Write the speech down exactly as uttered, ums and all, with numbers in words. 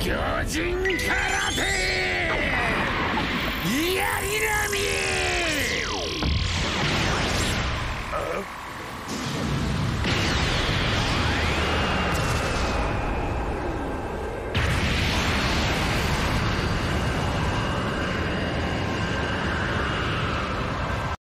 巨人空手やりなみ